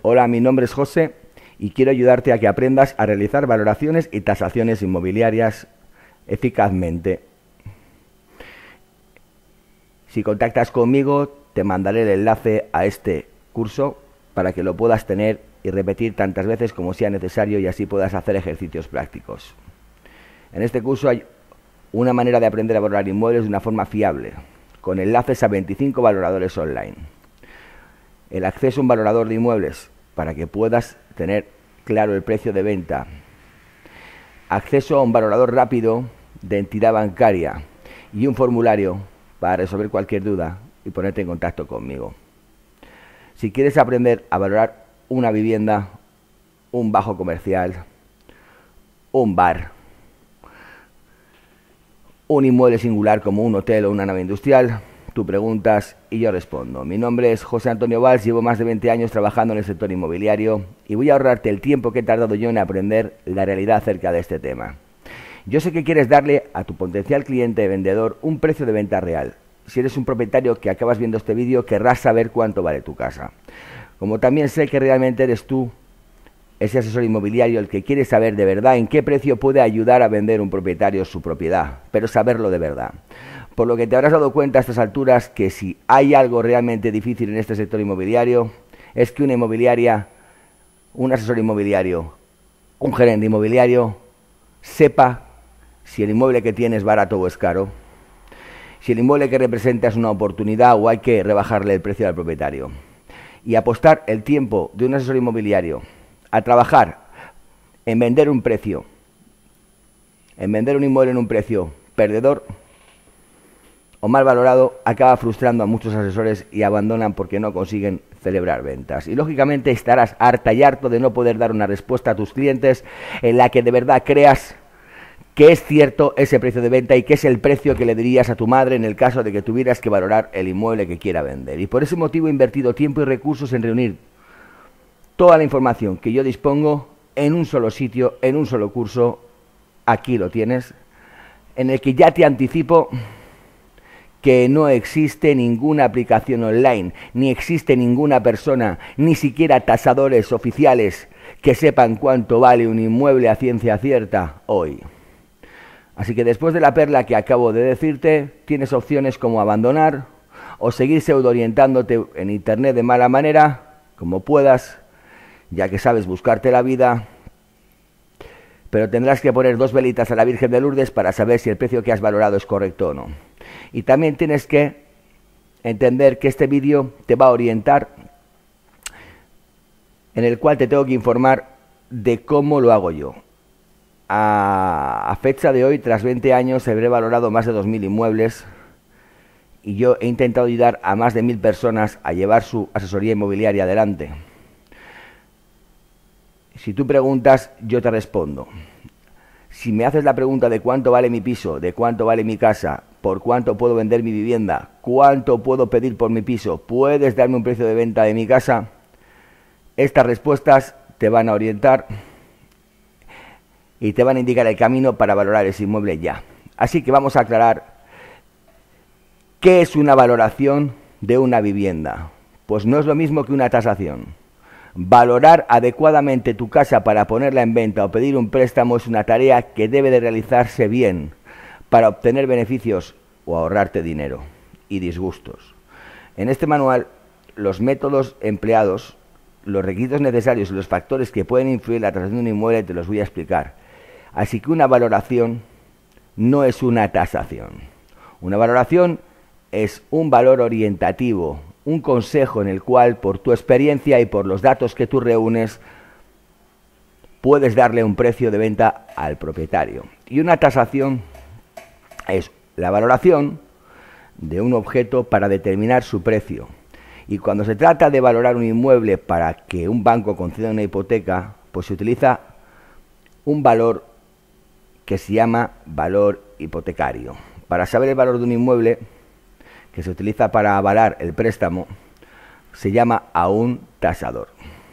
Hola, mi nombre es José y quiero ayudarte a que aprendas a realizar valoraciones y tasaciones inmobiliarias eficazmente. Si contactas conmigo, te mandaré el enlace a este curso para que lo puedas tener y repetir tantas veces como sea necesario y así puedas hacer ejercicios prácticos. En este curso hay una manera de aprender a valorar inmuebles de una forma fiable, con enlaces a 25 valoradores online. El acceso a un valorador de inmuebles para que puedas tener claro el precio de venta. Acceso a un valorador rápido de entidad bancaria y un formulario para resolver cualquier duda y ponerte en contacto conmigo. Si quieres aprender a valorar una vivienda, un bajo comercial, un bar, un inmueble singular como un hotel o una nave industrial, tú preguntas y yo respondo. Mi nombre es José Antonio Valls, llevo más de 20 años trabajando en el sector inmobiliario y voy a ahorrarte el tiempo que he tardado yo en aprender la realidad acerca de este tema. Yo sé que quieres darle a tu potencial cliente vendedor un precio de venta real. Si eres un propietario que acabas viendo este vídeo, querrás saber cuánto vale tu casa. Como también sé que realmente eres tú, ese asesor inmobiliario, el que quiere saber de verdad en qué precio puede ayudar a vender un propietario su propiedad, pero saberlo de verdad. Por lo que te habrás dado cuenta a estas alturas que si hay algo realmente difícil en este sector inmobiliario, es que una inmobiliaria, un asesor inmobiliario, un gerente inmobiliario, sepa si el inmueble que tiene es barato o es caro, si el inmueble que representa es una oportunidad o hay que rebajarle el precio al propietario. Y apostar el tiempo de un asesor inmobiliario a trabajar en vender un precio, en vender un inmueble en un precio perdedor o mal valorado, acaba frustrando a muchos asesores y abandonan porque no consiguen celebrar ventas. Y lógicamente estarás harta y harto de no poder dar una respuesta a tus clientes en la que de verdad creas que es cierto ese precio de venta y que es el precio que le dirías a tu madre en el caso de que tuvieras que valorar el inmueble que quiera vender. Y por ese motivo he invertido tiempo y recursos en reunir toda la información que yo dispongo en un solo sitio, en un solo curso. Aquí lo tienes, en el que ya te anticipo que no existe ninguna aplicación online, ni existe ninguna persona, ni siquiera tasadores oficiales que sepan cuánto vale un inmueble a ciencia cierta hoy. Así que después de la perla que acabo de decirte, tienes opciones como abandonar o seguir pseudo-orientándote en internet de mala manera, como puedas, ya que sabes buscarte la vida, pero tendrás que poner 2 velitas a la Virgen de Lourdes para saber si el precio que has valorado es correcto o no. Y también tienes que entender que este vídeo te va a orientar, en el cual te tengo que informar de cómo lo hago yo. A fecha de hoy, tras 20 años, habré valorado más de 2.000 inmuebles y yo he intentado ayudar a más de 1.000 personas a llevar su asesoría inmobiliaria adelante. Si tú preguntas, yo te respondo. Si me haces la pregunta de cuánto vale mi piso, de cuánto vale mi casa, por cuánto puedo vender mi vivienda, cuánto puedo pedir por mi piso, ¿puedes darme un precio de venta de mi casa? Estas respuestas te van a orientar y te van a indicar el camino para valorar ese inmueble ya. Así que vamos a aclarar qué es una valoración de una vivienda. Pues no es lo mismo que una tasación. Valorar adecuadamente tu casa para ponerla en venta o pedir un préstamo es una tarea que debe de realizarse bien para obtener beneficios o ahorrarte dinero y disgustos. En este manual, los métodos empleados, los requisitos necesarios y los factores que pueden influir en la transacción de un inmueble te los voy a explicar. Así que una valoración no es una tasación. Una valoración es un valor orientativo, un consejo en el cual, por tu experiencia y por los datos que tú reúnes, puedes darle un precio de venta al propietario. Y una tasación es la valoración de un objeto para determinar su precio. Y cuando se trata de valorar un inmueble para que un banco conceda una hipoteca, pues se utiliza un valor que se llama valor hipotecario. Para saber el valor de un inmueble, que se utiliza para avalar el préstamo, se llama a un tasador.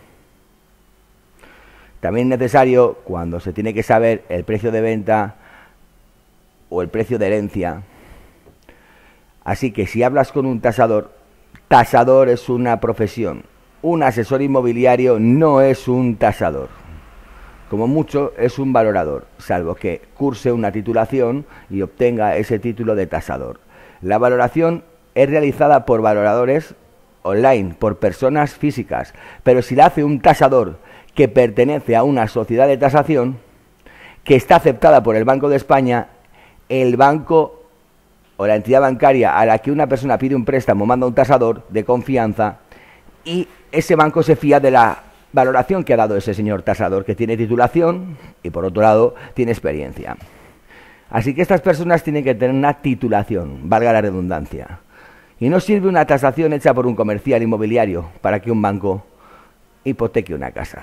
También es necesario, cuando se tiene que saber el precio de venta o el precio de herencia, así que si hablas con un tasador, tasador es una profesión, un asesor inmobiliario no es un tasador. Como mucho es un valorador, salvo que curse una titulación y obtenga ese título de tasador. La valoración es realizada por valoradores online, por personas físicas, pero si la hace un tasador que pertenece a una sociedad de tasación, que está aceptada por el Banco de España, el banco o la entidad bancaria a la que una persona pide un préstamo manda un tasador de confianza y ese banco se fía de la valoración que ha dado ese señor tasador, que tiene titulación y por otro lado tiene experiencia. Así que estas personas tienen que tener una titulación, valga la redundancia. Y no sirve una tasación hecha por un comercial inmobiliario para que un banco hipoteque una casa.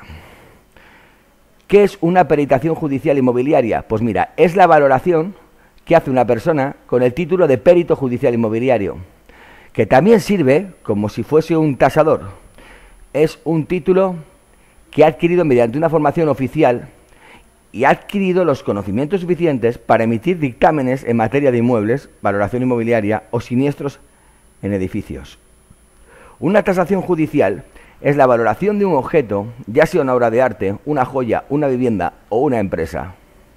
¿Qué es una peritación judicial inmobiliaria? Pues mira, es la valoración que hace una persona con el título de perito judicial inmobiliario, que también sirve como si fuese un tasador. Es un título que ha adquirido mediante una formación oficial y ha adquirido los conocimientos suficientes para emitir dictámenes en materia de inmuebles, valoración inmobiliaria o siniestros en edificios. Una tasación judicial es la valoración de un objeto, ya sea una obra de arte, una joya, una vivienda o una empresa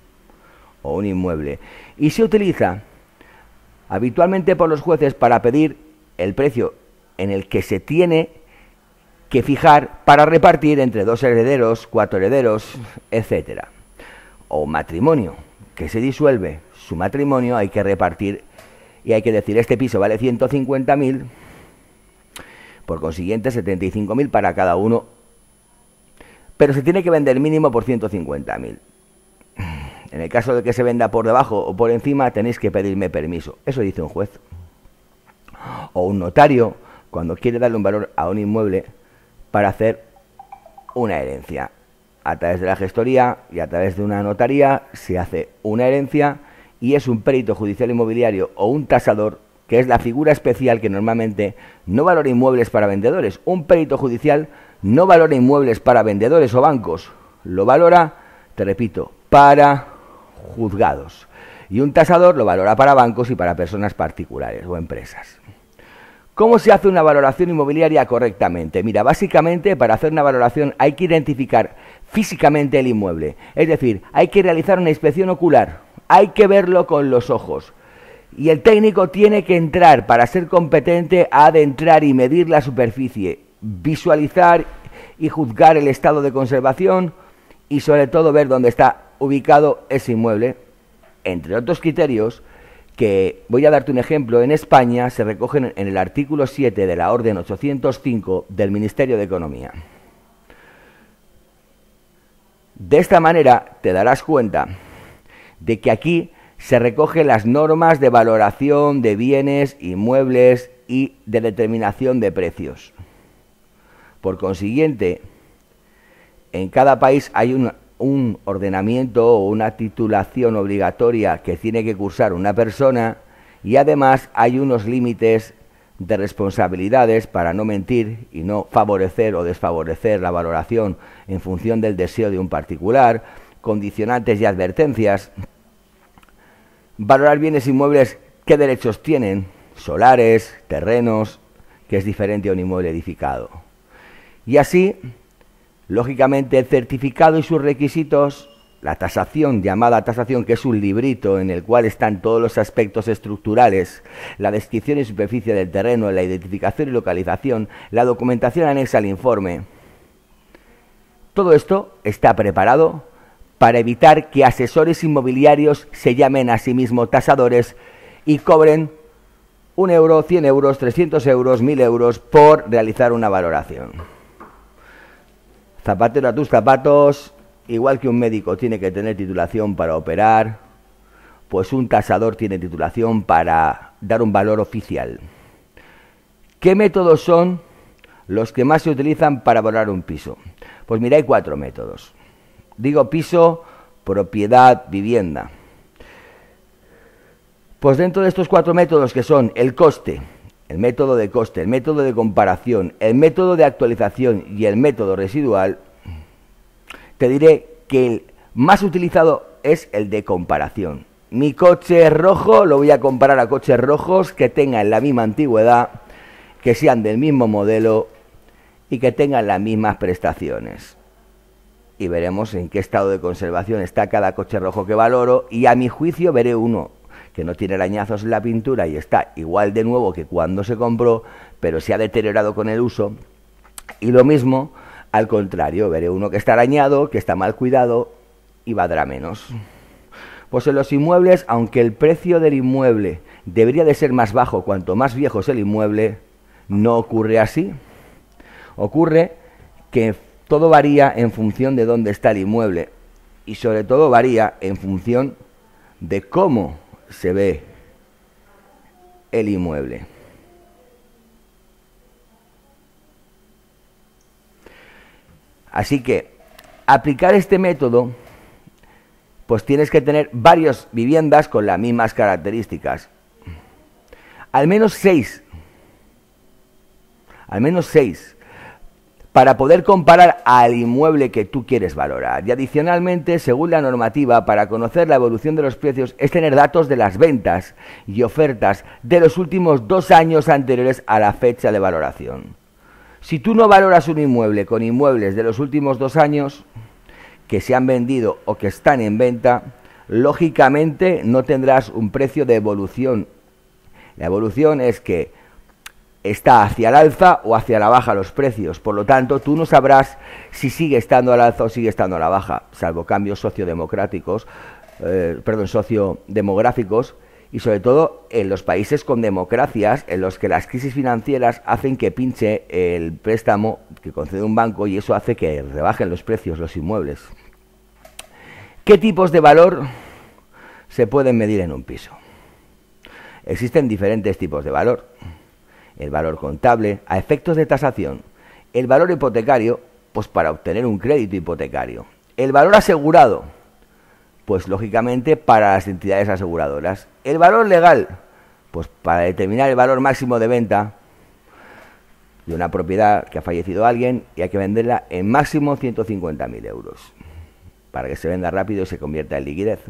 o un inmueble, y se utiliza habitualmente por los jueces para pedir el precio en el que se tiene que fijar para repartir entre 2 herederos, 4 herederos, etcétera. O un matrimonio que se disuelve, su matrimonio hay que repartir y hay que decir, este piso vale 150.000, por consiguiente 75.000 para cada uno, pero se tiene que vender mínimo por 150.000. En el caso de que se venda por debajo o por encima, tenéis que pedirme permiso. Eso dice un juez. O un notario, cuando quiere darle un valor a un inmueble para hacer una herencia. A través de la gestoría y a través de una notaría se hace una herencia y es un perito judicial inmobiliario o un tasador, que es la figura especial que normalmente no valora inmuebles para vendedores. Un perito judicial no valora inmuebles para vendedores o bancos, lo valora, te repito, para juzgados. Y un tasador lo valora para bancos y para personas particulares o empresas. ¿Cómo se hace una valoración inmobiliaria correctamente? Mira, básicamente para hacer una valoración hay que identificar físicamente el inmueble. Es decir, hay que realizar una inspección ocular, hay que verlo con los ojos. Y el técnico tiene que entrar, para ser competente, a adentrar y medir la superficie, visualizar y juzgar el estado de conservación y sobre todo ver dónde está ubicado ese inmueble, entre otros criterios que, voy a darte un ejemplo, en España se recogen en el artículo 7 de la Orden 805 del Ministerio de Economía. De esta manera te darás cuenta de que aquí se recogen las normas de valoración de bienes, inmuebles y de determinación de precios. Por consiguiente, en cada país hay un ordenamiento o una titulación obligatoria que tiene que cursar una persona y además hay unos límites de responsabilidades para no mentir y no favorecer o desfavorecer la valoración en función del deseo de un particular, condicionantes y advertencias. Valorar bienes inmuebles, ¿qué derechos tienen? Solares, terrenos, que es diferente a un inmueble edificado. Y así, lógicamente, el certificado y sus requisitos, la tasación, llamada tasación, que es un librito en el cual están todos los aspectos estructurales, la descripción y superficie del terreno, la identificación y localización, la documentación anexa al informe. Todo esto está preparado para evitar que asesores inmobiliarios se llamen a sí mismos tasadores y cobren 1 euro, 100 euros, 300 euros, 1000 euros por realizar una valoración. Zapatero a tus zapatos, igual que un médico tiene que tener titulación para operar, pues un tasador tiene titulación para dar un valor oficial. ¿Qué métodos son los que más se utilizan para valorar un piso? Pues mira, hay 4 métodos. Digo piso, propiedad, vivienda. Pues dentro de estos 4 métodos, que son el coste, el método de coste, el método de comparación, el método de actualización y el método residual, te diré que el más utilizado es el de comparación. Mi coche rojo lo voy a comparar a coches rojos que tengan la misma antigüedad, que sean del mismo modelo y que tengan las mismas prestaciones. Y veremos en qué estado de conservación está cada coche rojo que valoro, y a mi juicio veré uno que no tiene arañazos en la pintura y está igual de nuevo que cuando se compró, pero se ha deteriorado con el uso. Y lo mismo, al contrario, veré uno que está arañado, que está mal cuidado y valdrá menos. Pues en los inmuebles, aunque el precio del inmueble debería de ser más bajo cuanto más viejo es el inmueble, no ocurre así. Ocurre que todo varía en función de dónde está el inmueble y sobre todo varía en función de cómo se ve el inmueble. Así que aplicar este método, pues tienes que tener varias viviendas con las mismas características. Al menos seis, para poder comparar al inmueble que tú quieres valorar. Y adicionalmente, según la normativa, para conocer la evolución de los precios es tener datos de las ventas y ofertas de los últimos 2 años anteriores a la fecha de valoración. Si tú no valoras un inmueble con inmuebles de los últimos 2 años que se han vendido o que están en venta, lógicamente no tendrás un precio de evolución. La evolución es que está hacia el alza o hacia la baja los precios, por lo tanto tú no sabrás si sigue estando al alza o sigue estando a la baja, salvo cambios sociodemográficos y sobre todo en los países con democracias en los que las crisis financieras hacen que pinche el préstamo que concede un banco y eso hace que rebajen los precios los inmuebles. ¿Qué tipos de valor se pueden medir en un piso? Existen diferentes tipos de valor. El valor contable, a efectos de tasación. El valor hipotecario, pues para obtener un crédito hipotecario. El valor asegurado, pues lógicamente para las entidades aseguradoras. El valor legal, pues para determinar el valor máximo de venta de una propiedad que ha fallecido alguien y hay que venderla en máximo 150.000 euros, para que se venda rápido y se convierta en liquidez.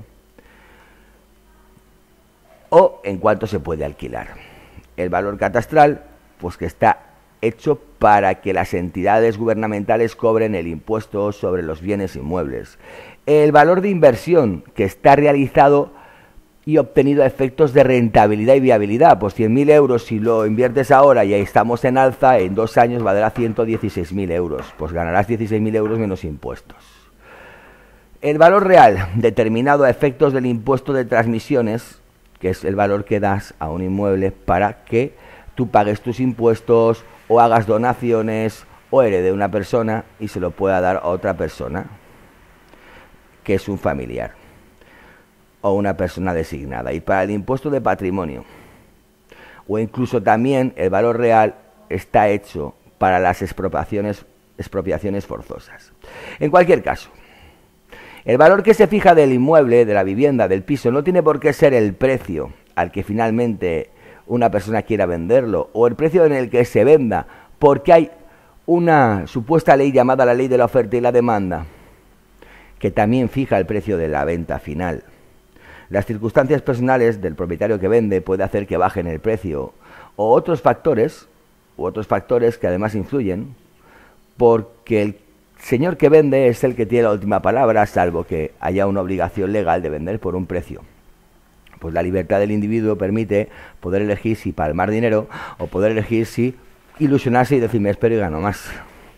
O en cuánto se puede alquilar. El valor catastral, pues que está hecho para que las entidades gubernamentales cobren el impuesto sobre los bienes inmuebles. El valor de inversión, que está realizado y obtenido a efectos de rentabilidad y viabilidad. Pues 100.000 euros, si lo inviertes ahora y ahí estamos en alza, en 2 años valdrá 116.000 euros. Pues ganarás 16.000 euros menos impuestos. El valor real, determinado a efectos del impuesto de transmisiones, que es el valor que das a un inmueble para que tú pagues tus impuestos o hagas donaciones o herede una persona y se lo pueda dar a otra persona, que es un familiar o una persona designada. Y para el impuesto de patrimonio, o incluso también el valor real está hecho para las expropiaciones forzosas. En cualquier caso, el valor que se fija del inmueble, de la vivienda, del piso, no tiene por qué ser el precio al que finalmente una persona quiera venderlo o el precio en el que se venda, porque hay una supuesta ley llamada la ley de la oferta y la demanda que también fija el precio de la venta final. Las circunstancias personales del propietario que vende puede hacer que bajen el precio o otros factores que además influyen, porque el señor que vende es el que tiene la última palabra, salvo que haya una obligación legal de vender por un precio. Pues la libertad del individuo permite poder elegir si palmar dinero o poder elegir si ilusionarse y decir me espero y gano más.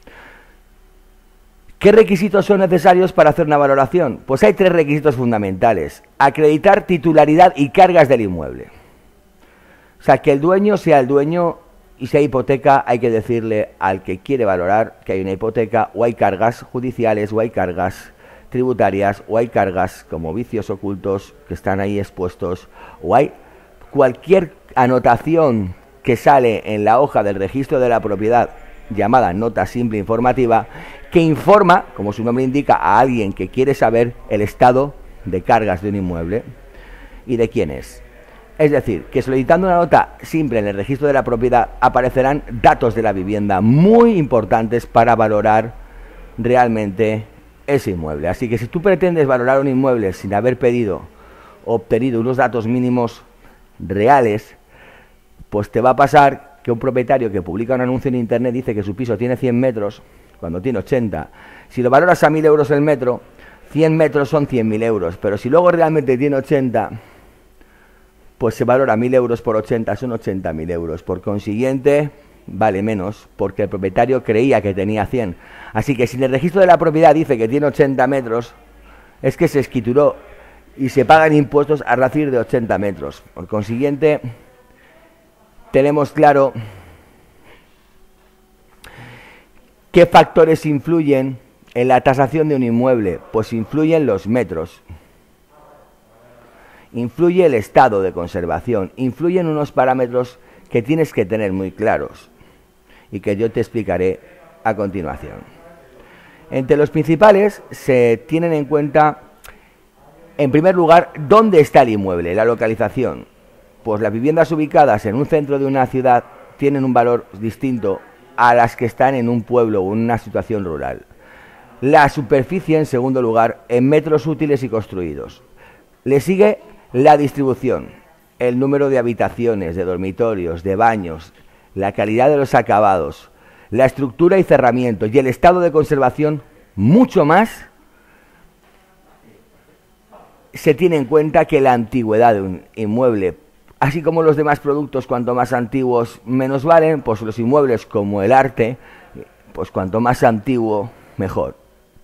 ¿Qué requisitos son necesarios para hacer una valoración? Pues hay 3 requisitos fundamentales. Acreditar titularidad y cargas del inmueble. O sea, que el dueño sea el dueño. Y si hay hipoteca, hay que decirle al que quiere valorar que hay una hipoteca, o hay cargas judiciales, o hay cargas tributarias, o hay cargas como vicios ocultos que están ahí expuestos, o hay cualquier anotación que sale en la hoja del registro de la propiedad, llamada nota simple informativa, que informa, como su nombre indica, a alguien que quiere saber el estado de cargas de un inmueble y de quién es. Es decir, que solicitando una nota simple en el registro de la propiedad aparecerán datos de la vivienda muy importantes para valorar realmente ese inmueble. Así que si tú pretendes valorar un inmueble sin haber pedido o obtenido unos datos mínimos reales, pues te va a pasar que un propietario que publica un anuncio en internet dice que su piso tiene 100 metros, cuando tiene 80, si lo valoras a 1.000 euros el metro, 100 metros son 100.000 euros, pero si luego realmente tiene 80, pues se valora 1.000 euros por 80, son 80.000 euros. Por consiguiente, vale menos, porque el propietario creía que tenía 100. Así que si en el registro de la propiedad dice que tiene 80 metros, es que se escrituró y se pagan impuestos a partir de 80 metros. Por consiguiente, tenemos claro qué factores influyen en la tasación de un inmueble. Pues influyen los metros, influye el estado de conservación, influyen unos parámetros que tienes que tener muy claros y que yo te explicaré a continuación. Entre los principales se tienen en cuenta, en primer lugar, dónde está el inmueble, la localización. Pues las viviendas ubicadas en un centro de una ciudad tienen un valor distinto a las que están en un pueblo o en una situación rural. La superficie, en segundo lugar, en metros útiles y construidos. Le sigue la distribución, el número de habitaciones, de dormitorios, de baños, la calidad de los acabados, la estructura y cerramiento y el estado de conservación. Mucho más se tiene en cuenta que la antigüedad de un inmueble. Así como los demás productos, cuanto más antiguos menos valen, pues los inmuebles, como el arte, pues cuanto más antiguo mejor.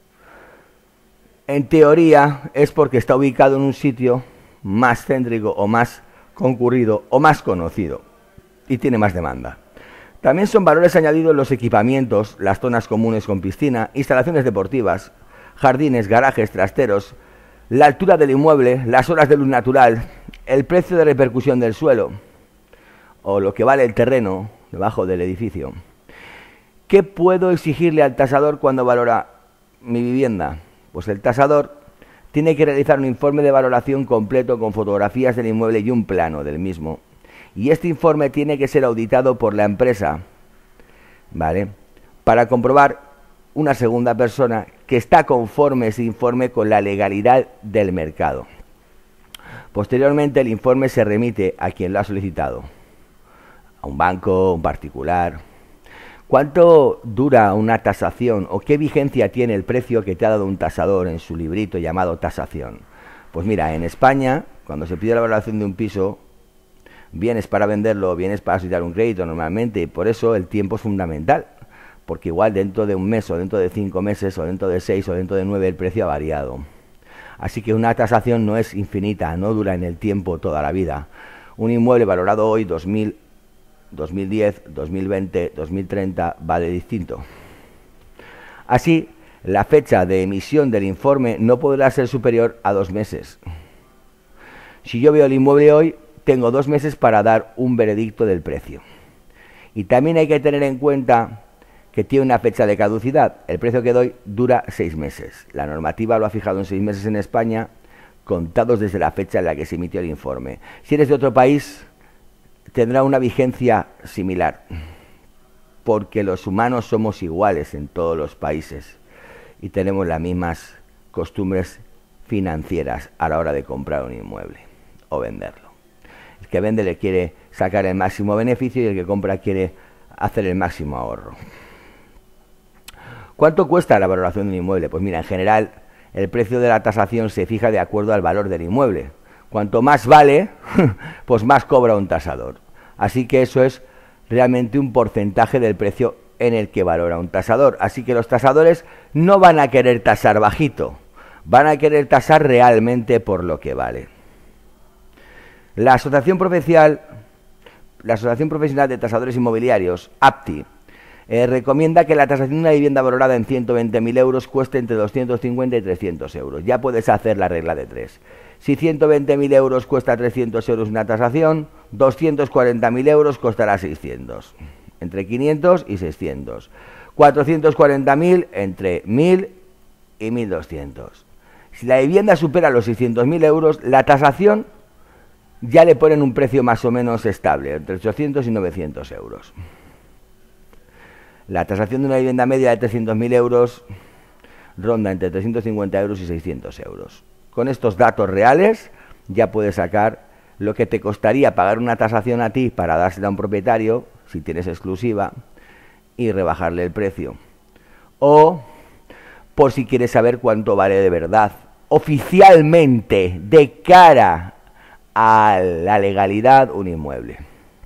En teoría es porque está ubicado en un sitio más céntrico o más concurrido o más conocido y tiene más demanda. También son valores añadidos los equipamientos, las zonas comunes con piscina, instalaciones deportivas, jardines, garajes, trasteros, la altura del inmueble, las horas de luz natural, el precio de repercusión del suelo o lo que vale el terreno debajo del edificio. ¿Qué puedo exigirle al tasador cuando valora mi vivienda? Pues el tasador tiene que realizar un informe de valoración completo con fotografías del inmueble y un plano del mismo. Y este informe tiene que ser auditado por la empresa, ¿vale?, para comprobar una segunda persona que está conforme ese informe con la legalidad del mercado. Posteriormente el informe se remite a quien lo ha solicitado, a un banco, un particular. ¿Cuánto dura una tasación o qué vigencia tiene el precio que te ha dado un tasador en su librito llamado tasación? Pues mira, en España, cuando se pide la valoración de un piso, vienes para venderlo, vienes para solicitar un crédito normalmente, y por eso el tiempo es fundamental, porque igual dentro de un mes o dentro de 5 meses o dentro de 6 o dentro de 9 el precio ha variado. Así que una tasación no es infinita, no dura en el tiempo toda la vida. Un inmueble valorado hoy, 2000, 2010, 2020, 2030, vale distinto. Así, la fecha de emisión del informe no podrá ser superior a 2 meses. Si yo veo el inmueble hoy, tengo 2 meses para dar un veredicto del precio. Y también hay que tener en cuenta que tiene una fecha de caducidad. El precio que doy dura 6 meses. La normativa lo ha fijado en 6 meses en España, contados desde la fecha en la que se emitió el informe. Si eres de otro país, tendrá una vigencia similar, porque los humanos somos iguales en todos los países y tenemos las mismas costumbres financieras a la hora de comprar un inmueble o venderlo. El que vende le quiere sacar el máximo beneficio y el que compra quiere hacer el máximo ahorro. ¿Cuánto cuesta la valoración de un inmueble? Pues mira, en general el precio de la tasación se fija de acuerdo al valor del inmueble. Cuanto más vale, pues más cobra un tasador. Así que eso es realmente un porcentaje del precio en el que valora un tasador. Así que los tasadores no van a querer tasar bajito, van a querer tasar realmente por lo que vale. La Asociación Profesional de Tasadores Inmobiliarios, APTI, recomienda que la tasación de una vivienda valorada en 120.000 euros cueste entre 250 y 300 euros. Ya puedes hacer la regla de 3. Si 120.000 euros cuesta 300 euros una tasación, 240.000 euros costará 600. Entre 500 y 600. 440.000 entre 1.000 y 1.200. Si la vivienda supera los 600.000 euros, la tasación ya le ponen un precio más o menos estable, entre 800 y 900 euros. La tasación de una vivienda media de 300.000 euros ronda entre 350 euros y 600 euros. Con estos datos reales ya puedes sacar lo que te costaría pagar una tasación a ti para dársela a un propietario, si tienes exclusiva, y rebajarle el precio. O por si quieres saber cuánto vale de verdad, oficialmente, de cara a la legalidad, un inmueble.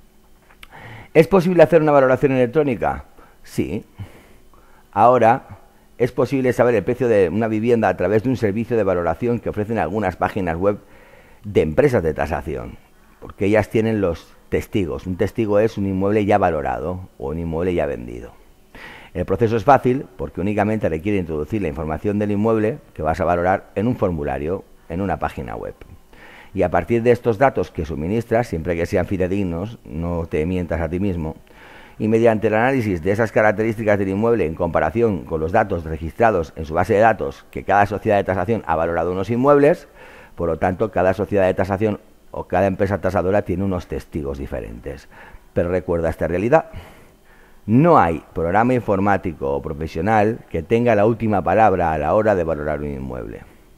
¿Es posible hacer una valoración electrónica? Sí. Ahora es posible saber el precio de una vivienda a través de un servicio de valoración que ofrecen algunas páginas web de empresas de tasación, porque ellas tienen los testigos. Un testigo es un inmueble ya valorado o un inmueble ya vendido. El proceso es fácil porque únicamente requiere introducir la información del inmueble que vas a valorar en un formulario, en una página web. Y a partir de estos datos que suministras, siempre que sean fidedignos, no te mientas a ti mismo, y mediante el análisis de esas características del inmueble en comparación con los datos registrados en su base de datos, que cada sociedad de tasación ha valorado unos inmuebles, por lo tanto, cada sociedad de tasación o cada empresa tasadora tiene unos testigos diferentes. Pero recuerda esta realidad: no hay programa informático o profesional que tenga la última palabra a la hora de valorar un inmueble.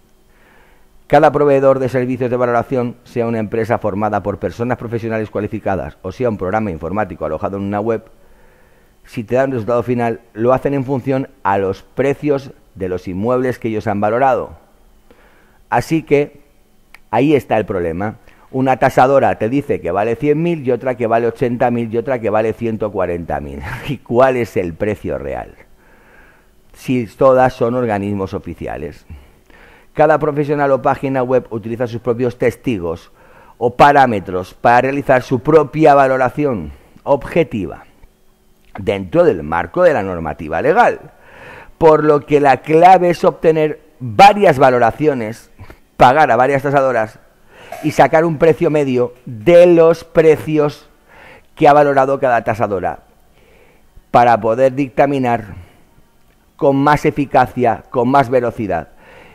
Cada proveedor de servicios de valoración, sea una empresa formada por personas profesionales cualificadas o sea un programa informático alojado en una web, si te dan un resultado final, lo hacen en función a los precios de los inmuebles que ellos han valorado. Así que ahí está el problema. Una tasadora te dice que vale 100.000 y otra que vale 80.000 y otra que vale 140.000. ¿Y cuál es el precio real? Si todas son organismos oficiales. Cada profesional o página web utiliza sus propios testigos o parámetros para realizar su propia valoración objetiva dentro del marco de la normativa legal. Por lo que la clave es obtener varias valoraciones, pagar a varias tasadoras y sacar un precio medio de los precios que ha valorado cada tasadora para poder dictaminar con más eficacia, con más velocidad.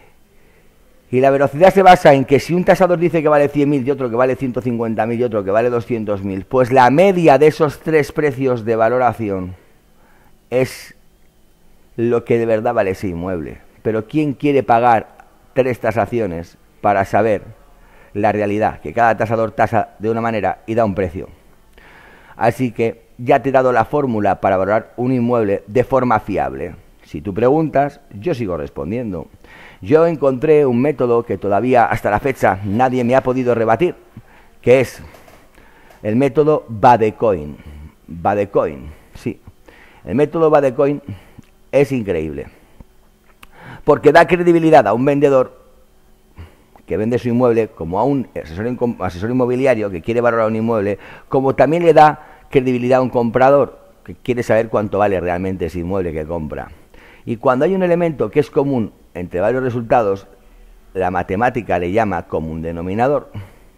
Y la velocidad se basa en que si un tasador dice que vale 100.000 y otro que vale 150.000 y otro que vale 200.000, pues la media de esos tres precios de valoración es lo que de verdad vale ese inmueble. Pero ¿quién quiere pagar 3 tasaciones para saber la realidad? Que cada tasador tasa de una manera y da un precio. Así que ya te he dado la fórmula para valorar un inmueble de forma fiable. Si tú preguntas, yo sigo respondiendo. Yo encontré un método que todavía hasta la fecha nadie me ha podido rebatir, que es el método Badecoin. Badecoin, sí. El método Badecoin es increíble, porque da credibilidad a un vendedor que vende su inmueble, como a un asesor inmobiliario que quiere valorar un inmueble, como también le da credibilidad a un comprador que quiere saber cuánto vale realmente ese inmueble que compra. Y cuando hay un elemento que es común entre varios resultados, la matemática le llama común denominador,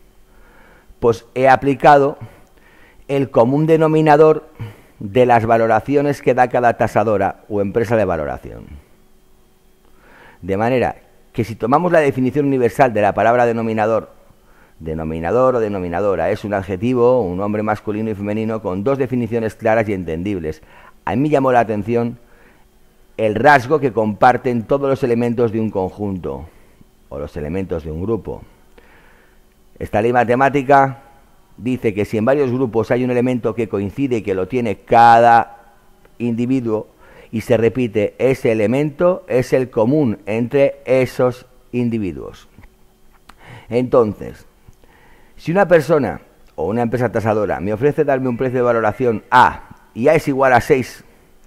pues he aplicado el común denominador de las valoraciones que da cada tasadora o empresa de valoración. De manera que si tomamos la definición universal de la palabra denominador, denominador o denominadora es un adjetivo, un nombre masculino y femenino con 2 definiciones claras y entendibles. A mí me llamó la atención el rasgo que comparten todos los elementos de un conjunto o los elementos de un grupo. Esta ley matemática dice que si en varios grupos hay un elemento que coincide y que lo tiene cada individuo y se repite, ese elemento es el común entre esos individuos. Entonces, si una persona o una empresa tasadora me ofrece darme un precio de valoración A y A es igual a 6,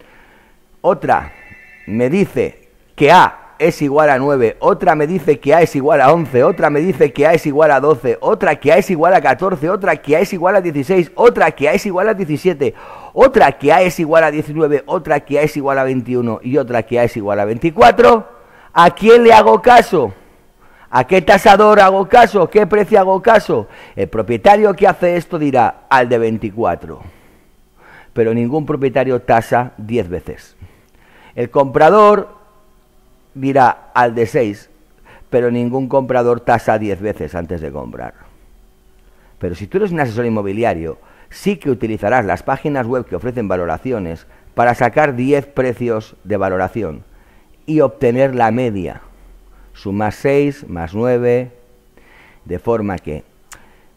otra me dice que A es igual a 9, otra me dice que A es igual a 11, otra me dice que A es igual a 12, otra que A es igual a 14, otra que A es igual a 16, otra que A es igual a 17, otra que A es igual a 19, otra que A es igual a 21 y otra que A es igual a 24, ¿a quién le hago caso? ¿A qué tasador hago caso? ¿Qué precio hago caso? El propietario que hace esto dirá al de 24, pero ningún propietario tasa 10 veces. El comprador dirá al de 6, pero ningún comprador tasa 10 veces antes de comprar. Pero si tú eres un asesor inmobiliario, sí que utilizarás las páginas web que ofrecen valoraciones para sacar 10 precios de valoración y obtener la media, sumar 6 más 9, de forma que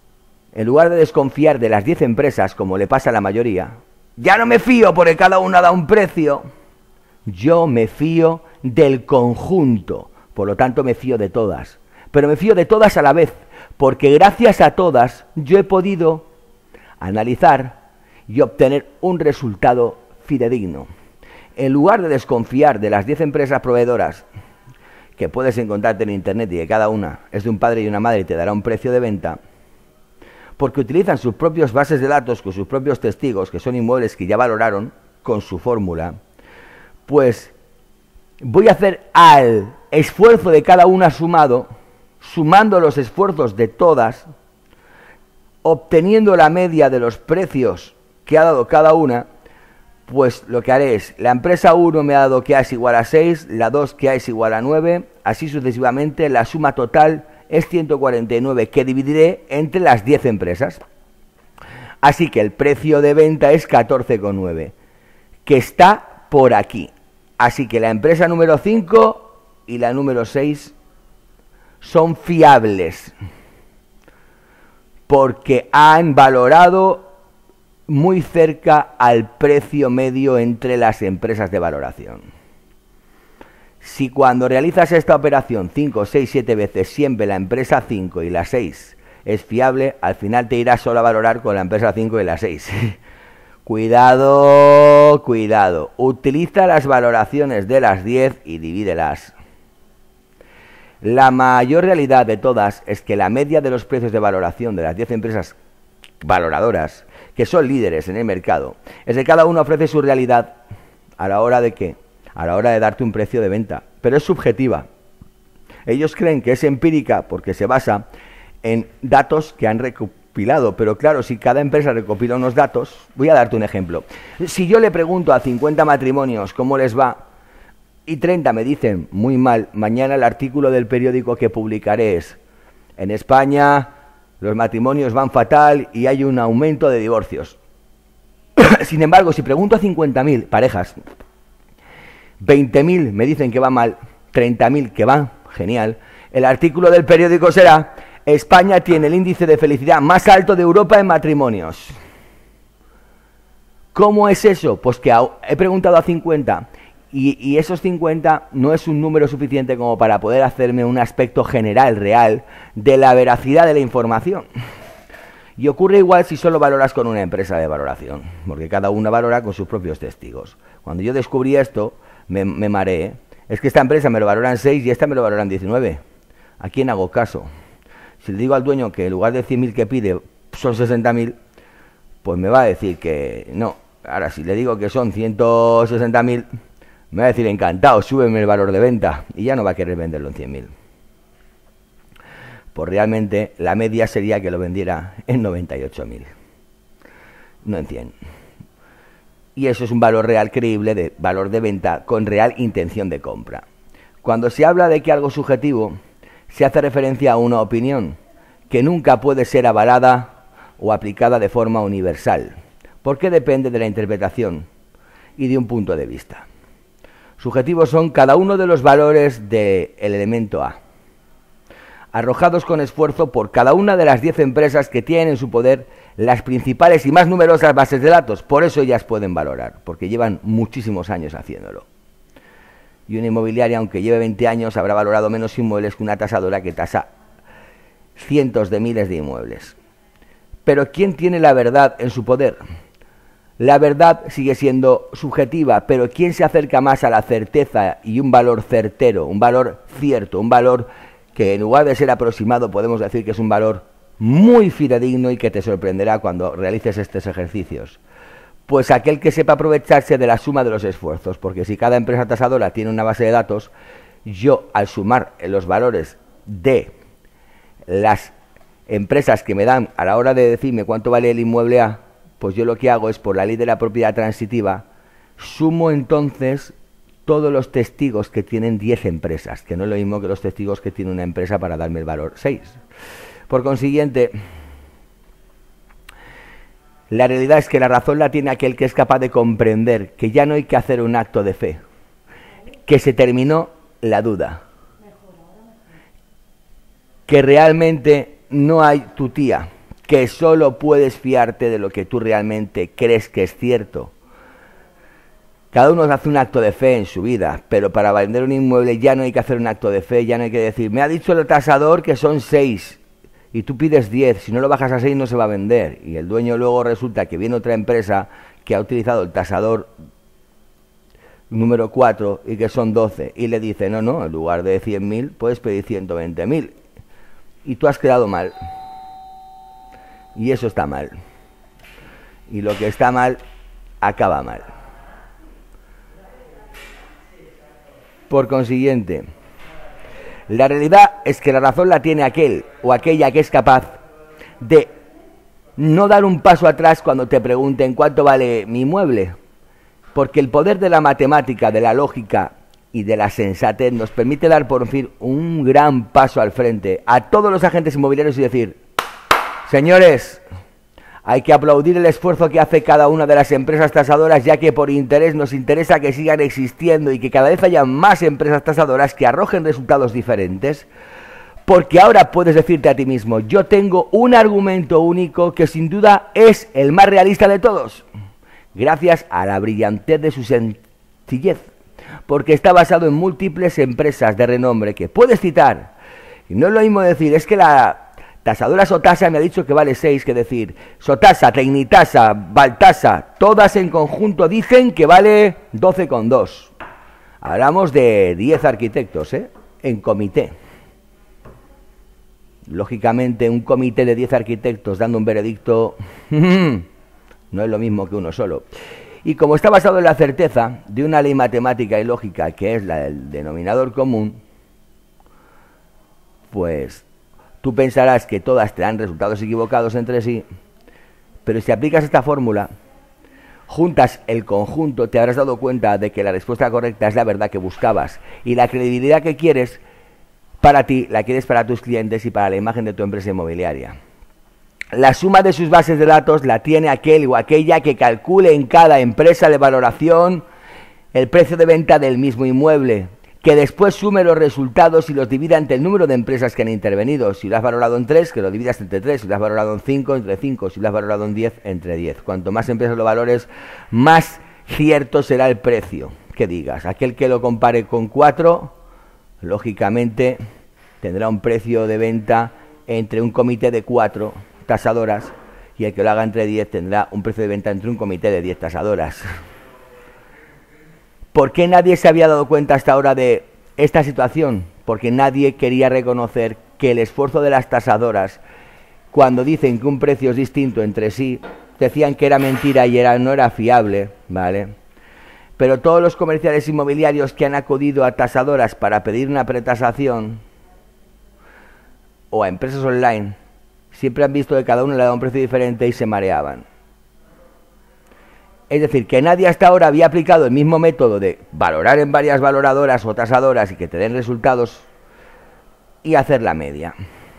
en lugar de desconfiar de las 10 empresas, como le pasa a la mayoría, ya no me fío porque cada una da un precio, yo me fío del conjunto, por lo tanto me fío de todas, pero me fío de todas a la vez, porque gracias a todas yo he podido analizar y obtener un resultado fidedigno. En lugar de desconfiar de las 10 empresas proveedoras que puedes encontrarte en internet y que cada una es de un padre y una madre y te dará un precio de venta, porque utilizan sus propias bases de datos con sus propios testigos, que son inmuebles que ya valoraron con su fórmula, pues voy a hacer al esfuerzo de cada una sumado, sumando los esfuerzos de todas, obteniendo la media de los precios que ha dado cada una, pues lo que haré es, la empresa 1 me ha dado que A es igual a 6, la 2 que A es igual a 9, así sucesivamente, la suma total es 149, que dividiré entre las 10 empresas. Así que el precio de venta es 14,9, que está por aquí. Así que la empresa número 5 y la número 6 son fiables, porque han valorado muy cerca al precio medio entre las empresas de valoración. Si cuando realizas esta operación 5, 6, 7 veces siempre la empresa 5 y la 6 es fiable, al final te irás solo a valorar con la empresa 5 y la 6. Cuidado, cuidado. Utiliza las valoraciones de las 10 y divídelas. La mayor realidad de todas es que la media de los precios de valoración de las 10 empresas valoradoras, que son líderes en el mercado, es que cada uno ofrece su realidad a la hora de ¿qué? A la hora de darte un precio de venta, pero es subjetiva. Ellos creen que es empírica porque se basa en datos que han recopilado, pero claro, si cada empresa recopila unos datos, voy a darte un ejemplo. Si yo le pregunto a 50 matrimonios cómo les va y 30 me dicen muy mal, mañana el artículo del periódico que publicaré es: en España los matrimonios van fatal y hay un aumento de divorcios. Sin embargo, si pregunto a 50.000 parejas, 20.000 me dicen que va mal, 30.000 que va genial, el artículo del periódico será: España tiene el índice de felicidad más alto de Europa en matrimonios. ¿Cómo es eso? Pues que he preguntado a 50 y esos 50 no es un número suficiente como para poder hacerme un aspecto general, real, de la veracidad de la información. Y ocurre igual si solo valoras con una empresa de valoración, porque cada una valora con sus propios testigos. Cuando yo descubrí esto, me mareé. Es que esta empresa me lo valoran 6 y esta me lo valoran 19. ¿A quién hago caso? Si le digo al dueño que en lugar de 100.000 que pide son 60.000, pues me va a decir que no. Ahora, si le digo que son 160.000, me va a decir: encantado, súbeme el valor de venta, y ya no va a querer venderlo en 100.000. Pues realmente la media sería que lo vendiera en 98.000, no en 100. Y eso es un valor real creíble de valor de venta con real intención de compra. Cuando se habla de que algo es subjetivo, se hace referencia a una opinión que nunca puede ser avalada o aplicada de forma universal, porque depende de la interpretación y de un punto de vista. Subjetivos son cada uno de los valores del elemento A, arrojados con esfuerzo por cada una de las 10 empresas que tienen en su poder las principales y más numerosas bases de datos. Por eso ellas pueden valorar, porque llevan muchísimos años haciéndolo. Y una inmobiliaria, aunque lleve 20 años, habrá valorado menos inmuebles que una tasadora que tasa cientos de miles de inmuebles. Pero ¿quién tiene la verdad en su poder? La verdad sigue siendo subjetiva, pero ¿quién se acerca más a la certeza y un valor certero, un valor cierto, un valor que en lugar de ser aproximado podemos decir que es un valor muy fidedigno y que te sorprenderá cuando realices estos ejercicios? Pues aquel que sepa aprovecharse de la suma de los esfuerzos, porque si cada empresa tasadora tiene una base de datos, yo al sumar los valores de las empresas que me dan a la hora de decirme cuánto vale el inmueble A, pues yo lo que hago es, por la ley de la propiedad transitiva, sumo entonces todos los testigos que tienen 10 empresas, que no es lo mismo que los testigos que tiene una empresa para darme el valor 6. Por consiguiente, la realidad es que la razón la tiene aquel que es capaz de comprender que ya no hay que hacer un acto de fe, que se terminó la duda, que realmente no hay tutía, que solo puedes fiarte de lo que tú realmente crees que es cierto. Cada uno hace un acto de fe en su vida, pero para vender un inmueble ya no hay que hacer un acto de fe, ya no hay que decir, me ha dicho el tasador que son 6 y tú pides 10, si no lo bajas a 6 no se va a vender. Y el dueño luego resulta que viene otra empresa que ha utilizado el tasador número 4 y que son 12 y le dice, no, en lugar de 100.000 puedes pedir 120.000 y tú has quedado mal. Y eso está mal. Y lo que está mal acaba mal. Por consiguiente, la realidad es que la razón la tiene aquel o aquella que es capaz de no dar un paso atrás cuando te pregunten cuánto vale mi inmueble. Porque el poder de la matemática, de la lógica y de la sensatez nos permite dar por fin un gran paso al frente a todos los agentes inmobiliarios y decir, señores, hay que aplaudir el esfuerzo que hace cada una de las empresas tasadoras, ya que por interés nos interesa que sigan existiendo y que cada vez haya más empresas tasadoras que arrojen resultados diferentes, porque ahora puedes decirte a ti mismo, yo tengo un argumento único que sin duda es el más realista de todos, gracias a la brillantez de su sencillez, porque está basado en múltiples empresas de renombre que puedes citar. Y no es lo mismo decir, es que la tasadora Sotasa me ha dicho que vale 6, que decir, Sotasa, Tecnitasa, Baltasa, todas en conjunto dicen que vale 12,2. Hablamos de 10 arquitectos, en comité. Lógicamente, un comité de 10 arquitectos dando un veredicto no es lo mismo que uno solo. Y como está basado en la certeza de una ley matemática y lógica, que es la del denominador común, pues tú pensarás que todas te dan resultados equivocados entre sí, pero si aplicas esta fórmula, juntas el conjunto, te habrás dado cuenta de que la respuesta correcta es la verdad que buscabas y la credibilidad que quieres para ti, la quieres para tus clientes y para la imagen de tu empresa inmobiliaria. La suma de sus bases de datos la tiene aquel o aquella que calcule en cada empresa de valoración el precio de venta del mismo inmueble, que después sume los resultados y los divida entre el número de empresas que han intervenido. Si lo has valorado en 3, que lo dividas entre 3. Si lo has valorado en 5, entre 5. Si lo has valorado en 10, entre 10. Cuanto más empresas lo valores, más cierto será el precio que digas. Aquel que lo compare con 4, lógicamente, tendrá un precio de venta entre un comité de 4 tasadoras y el que lo haga entre 10 tendrá un precio de venta entre un comité de 10 tasadoras. ¿Por qué nadie se había dado cuenta hasta ahora de esta situación? Porque nadie quería reconocer que el esfuerzo de las tasadoras, cuando dicen que un precio es distinto entre sí, decían que era mentira y no era fiable, ¿vale? Pero todos los comerciales inmobiliarios que han acudido a tasadoras para pedir una pretasación o a empresas online, siempre han visto que cada uno le daba un precio diferente y se mareaban. Es decir, que nadie hasta ahora había aplicado el mismo método de valorar en varias valoradoras o tasadoras y que te den resultados y hacer la media.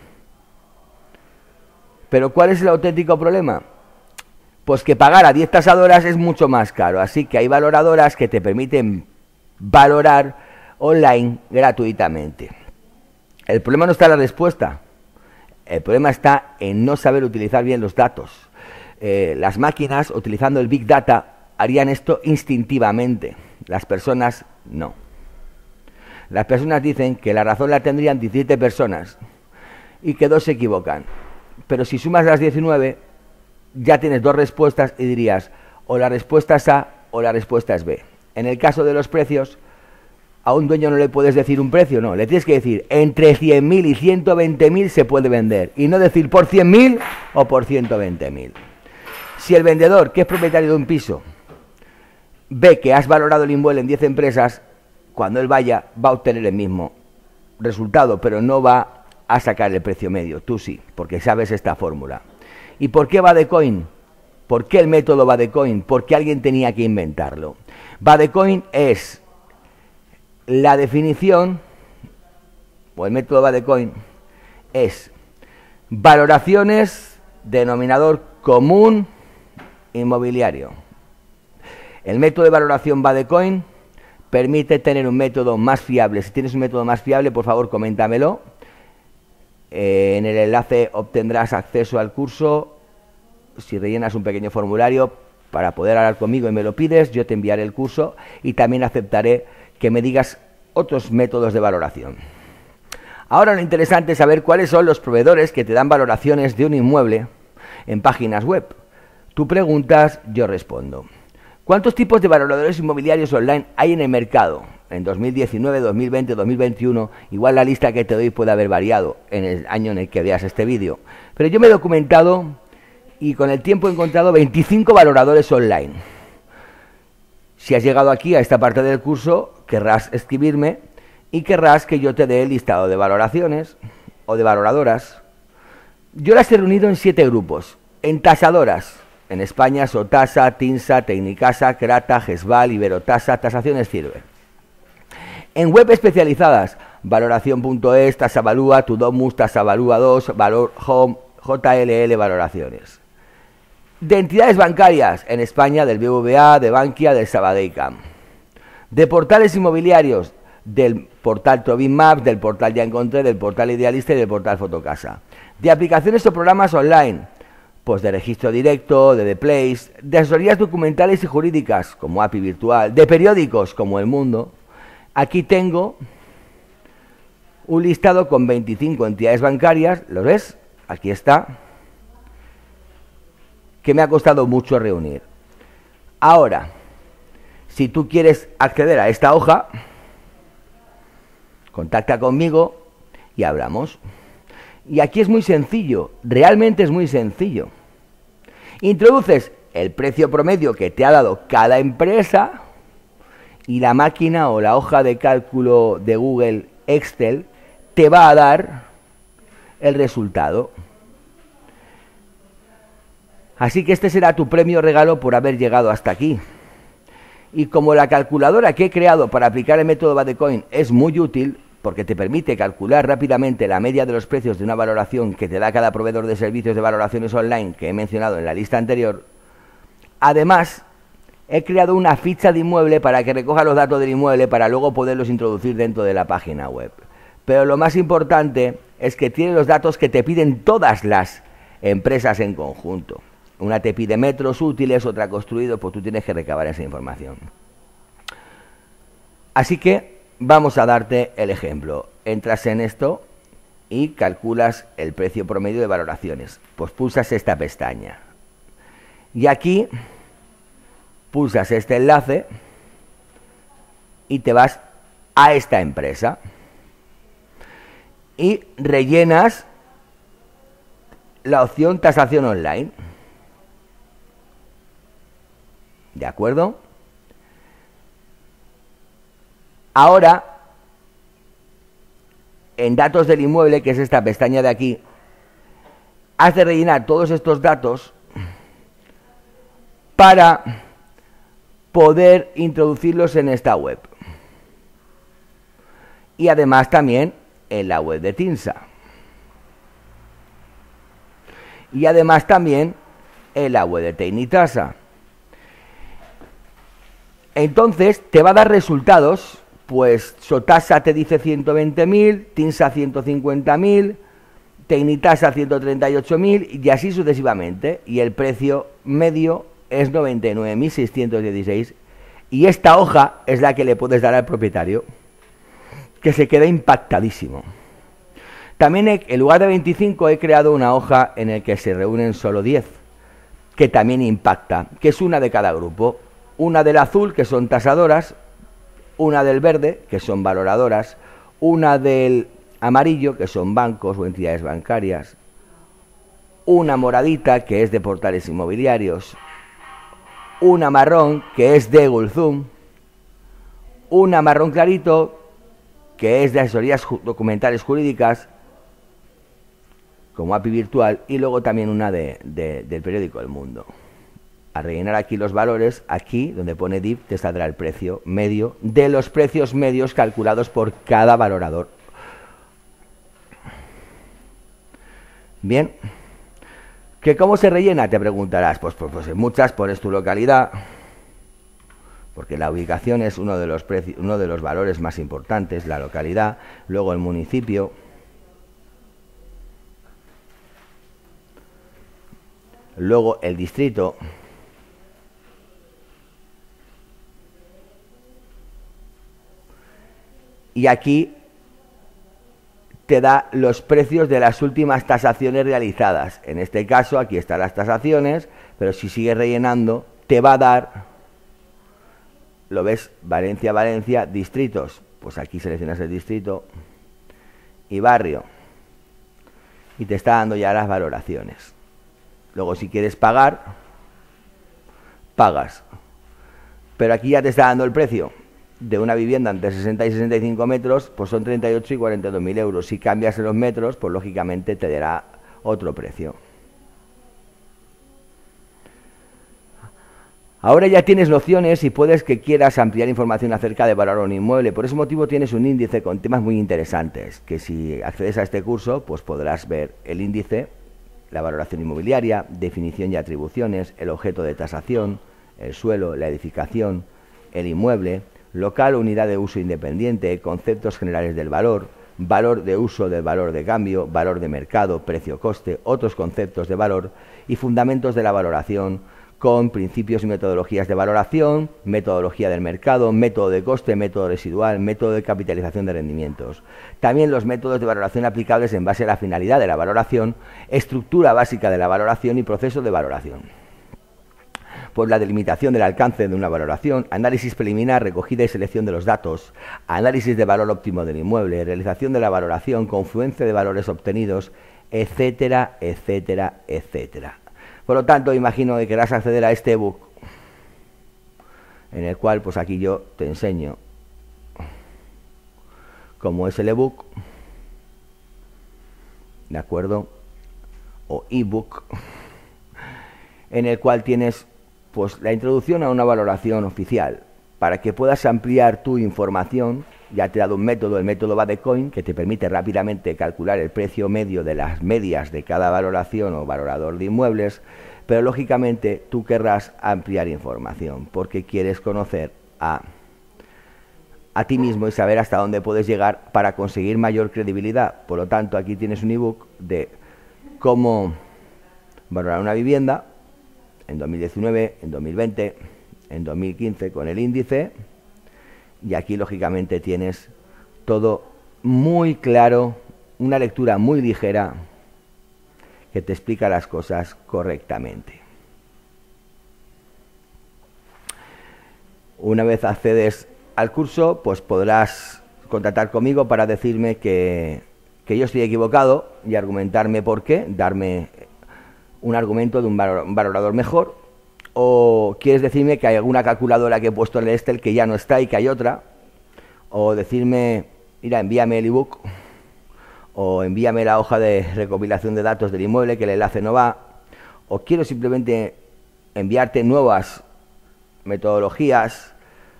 Pero ¿cuál es el auténtico problema? Pues que pagar a 10 tasadoras es mucho más caro, así que hay valoradoras que te permiten valorar online gratuitamente. El problema no está en la respuesta, el problema está en no saber utilizar bien los datos. Las máquinas, utilizando el Big Data, harían esto instintivamente. Las personas no. Las personas dicen que la razón la tendrían 17 personas y que 2 se equivocan. Pero si sumas las 19, ya tienes 2 respuestas y dirías o la respuesta es A o la respuesta es B. En el caso de los precios, a un dueño no le puedes decir un precio, no. Le tienes que decir entre 100.000 y 120.000 se puede vender. Y no decir por 100.000 o por 120.000. Si el vendedor, que es propietario de un piso, ve que has valorado el inmueble en 10 empresas, cuando él vaya va a obtener el mismo resultado, pero no va a sacar el precio medio. Tú sí, porque sabes esta fórmula. ¿Y por qué Badecoin? ¿Por qué el método Badecoin? Porque alguien tenía que inventarlo. Badecoin es la definición, o el método Badecoin es valoraciones, denominador común, inmobiliario. El método de valoración Badecoin permite tener un método más fiable. Si tienes un método más fiable, por favor, coméntamelo. En el enlace obtendrás acceso al curso. Si rellenas un pequeño formulario para poder hablar conmigo y me lo pides, yo te enviaré el curso y también aceptaré que me digas otros métodos de valoración. Ahora lo interesante es saber cuáles son los proveedores que te dan valoraciones de un inmueble en páginas web. Tú preguntas, yo respondo. ¿Cuántos tipos de valoradores inmobiliarios online hay en el mercado? En 2019, 2020, 2021, igual la lista que te doy puede haber variado en el año en el que veas este vídeo. Pero yo me he documentado y con el tiempo he encontrado 25 valoradores online. Si has llegado aquí a esta parte del curso, querrás escribirme y querrás que yo te dé el listado de valoraciones o de valoradoras. Yo las he reunido en 7 grupos. En tasadoras, en España, Sotasa, Tinsa, Tecnicasa, Crata, Gesval, Iberotasa, Tasaciones Sirve. En web especializadas, valoración.es, Tasavalúa, Tudomus, Tasavalúa 2, Valor Home, JLL Valoraciones. De entidades bancarias, en España, del BBVA, de Bankia, del Sabadell Camp. De portales inmobiliarios, del portal Tobin Maps, del portal Ya Encontré, del portal Idealista y del portal Fotocasa. De aplicaciones o programas online, pues de registro directo, de The Place, de asesorías documentales y jurídicas, como API Virtual, de periódicos, como El Mundo. Aquí tengo un listado con 25 entidades bancarias, ¿lo ves? Aquí está, que me ha costado mucho reunir. Ahora, si tú quieres acceder a esta hoja, contacta conmigo y hablamos. Y aquí es muy sencillo, realmente es muy sencillo. Introduces el precio promedio que te ha dado cada empresa y la máquina o la hoja de cálculo de Google Excel te va a dar el resultado. Así que este será tu premio regalo por haber llegado hasta aquí. Y como la calculadora que he creado para aplicar el método Badecoin es muy útil, porque te permite calcular rápidamente la media de los precios de una valoración que te da cada proveedor de servicios de valoraciones online que he mencionado en la lista anterior, además he creado una ficha de inmueble para que recoja los datos del inmueble para luego poderlos introducir dentro de la página web. Pero lo más importante es que tiene los datos que te piden todas las empresas en conjunto. Una te pide metros útiles, otra construido, pues tú tienes que recabar esa información. Así que vamos a darte el ejemplo. Entras en esto y calculas el precio promedio de valoraciones. Pues pulsas esta pestaña. Y aquí pulsas este enlace y te vas a esta empresa. Y rellenas la opción tasación online. ¿De acuerdo? Ahora, en datos del inmueble, que es esta pestaña de aquí, has de rellenar todos estos datos para poder introducirlos en esta web. Y además también en la web de Tinsa. Y además también en la web de Tecnitasa. Entonces te va a dar resultados, pues Sotasa te dice 120.000, Tinsa 150.000, Tecnitasa 138.000 y así sucesivamente. Y el precio medio es 99.616 y esta hoja es la que le puedes dar al propietario, que se queda impactadísimo. También en lugar de 25 he creado una hoja en la que se reúnen solo 10, que también impacta, que es una de cada grupo. Una del azul, que son tasadoras, una del verde, que son valoradoras, una del amarillo, que son bancos o entidades bancarias, una moradita, que es de portales inmobiliarios, una marrón, que es de Gulzoom, una marrón clarito, que es de asesorías documentales jurídicas, como API Virtual, y luego también una del periódico El Mundo. A rellenar aquí los valores, aquí donde pone DIV te saldrá el precio medio de los precios medios calculados por cada valorador. Bien, ¿que cómo se rellena? Te preguntarás. Pues en muchas pones tu localidad, porque la ubicación es uno de los valores más importantes, la localidad, luego el municipio, luego el distrito, y aquí te da los precios de las últimas tasaciones realizadas. En este caso, aquí están las tasaciones, pero si sigues rellenando, te va a dar, lo ves, Valencia, Valencia, distritos. Pues aquí seleccionas el distrito y barrio. Y te está dando ya las valoraciones. Luego, si quieres pagar, pagas. Pero aquí ya te está dando el precio de una vivienda entre 60 y 65 metros, pues son 38 y 42.000 euros. Si cambias los metros, pues lógicamente te dará otro precio. Ahora ya tienes nociones y puedes que quieras ampliar información acerca de valorar un inmueble. Por ese motivo tienes un índice con temas muy interesantes, que si accedes a este curso, pues podrás ver el índice, la valoración inmobiliaria, definición y atribuciones, el objeto de tasación, el suelo, la edificación, el inmueble, local o unidad de uso independiente, conceptos generales del valor, valor de uso del valor de cambio, valor de mercado, precio-coste, otros conceptos de valor y fundamentos de la valoración con principios y metodologías de valoración, metodología del mercado, método de coste, método residual, método de capitalización de rendimientos. También los métodos de valoración aplicables en base a la finalidad de la valoración, estructura básica de la valoración y proceso de valoración. Pues la delimitación del alcance de una valoración, análisis preliminar, recogida y selección de los datos, análisis de valor óptimo del inmueble, realización de la valoración, confluencia de valores obtenidos, etcétera, etcétera, etcétera. Por lo tanto, imagino que querrás acceder a este ebook, en el cual pues aquí yo te enseño cómo es el ebook, ¿de acuerdo? O ebook, en el cual tienes pues la introducción a una valoración oficial. Para que puedas ampliar tu información, ya te he dado un método, el método Badecoin, que te permite rápidamente calcular el precio medio de las medias de cada valoración o valorador de inmuebles, pero lógicamente tú querrás ampliar información, porque quieres conocer a ti mismo y saber hasta dónde puedes llegar para conseguir mayor credibilidad. Por lo tanto, aquí tienes un ebook de cómo valorar una vivienda en 2019, en 2020, en 2015 con el índice, y aquí lógicamente tienes todo muy claro, una lectura muy ligera que te explica las cosas correctamente. Una vez accedes al curso, pues podrás contactar conmigo para decirme que yo estoy equivocado y argumentarme por qué, darme un argumento de un valorador mejor, o quieres decirme que hay alguna calculadora que he puesto en el Excel que ya no está y que hay otra, o decirme, mira, envíame el ebook, o envíame la hoja de recopilación de datos del inmueble que el enlace no va, o quiero simplemente enviarte nuevas metodologías,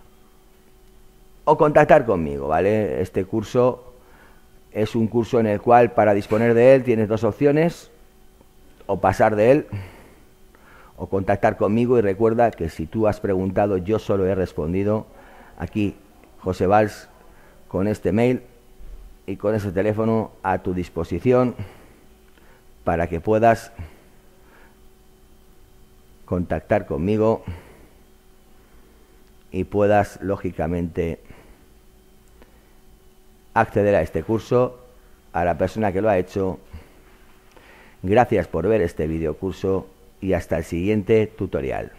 o contactar conmigo, ¿vale? Este curso es un curso en el cual para disponer de él tienes dos opciones: o pasar de él o contactar conmigo, y recuerda que si tú has preguntado, yo solo he respondido. Aquí José Valls, con este mail y con ese teléfono a tu disposición para que puedas contactar conmigo y puedas lógicamente acceder a este curso. A la persona que lo ha hecho, gracias por ver este videocurso y hasta el siguiente tutorial.